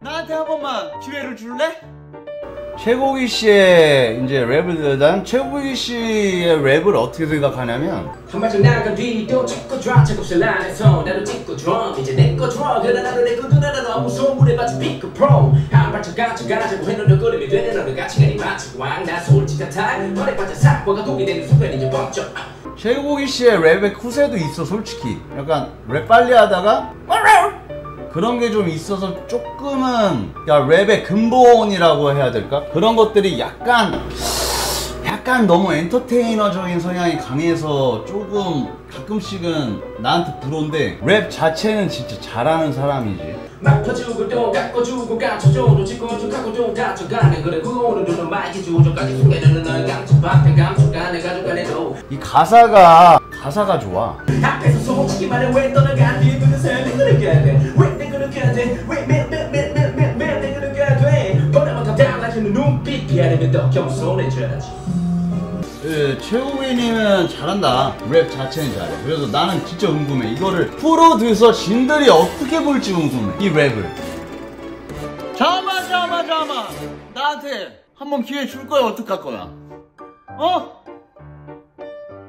나한테 한 번만 기회를 줄래? 최고기 씨의 이제 랩을 난 최고기 씨의 랩을 어떻게 생각하냐면 한 발짝 나간 뒤도 찍고 드랍 작업실 안에서 나도 찍고 드럼 이제 내거 드럼 그래 나도 내거 누나라 너무 소문에 빠진 피크 프로 한 발짝 가져가자고 해노력거림이 되는 너를 같이 가니 마치고 왕나 솔직한 타임 허리 빠져 사과가 독이 되는 순간 이제 멈춰. 최고기 씨의 랩에 쿠세도 있어 솔직히. 약간 랩 빨리 하다가 그런 게 좀 있어서 조금은 야 랩의 근본이라고 해야 될까? 그런 것들이 약간 너무 엔터테이너적인 성향이 강해서 조금 가끔씩은 나한테 불온데 랩 자체는 진짜 잘하는 사람이지. 막 퍼주고 또 깎아주고 감춰줘도 짓고 좀 갖고 가져가네 그래 그거는 눈은 마이크 조정까지 숨겨두는 너의 감춰 밖에 감춰가네 가져가네도 이 가사가 좋아. 앞에서 솔직히 말해 왜 떠나가 뒤에 그는 삶이 그렇게 돼 왜 내 그렇게 돼왜 매매매매매매 내 그렇게 돼 보내만큼 달라지는 눈빛 피하려면 더 겸손해져야지. 최고위님은 잘한다. 랩 자체는 잘해. 그래서 나는 진짜 궁금해. 이거를 프로듀서진들이 어떻게 볼지 궁금해. 이 랩을. 잠깐만 나한테 한 번 기회 줄 거야 어떡할 거야? 어?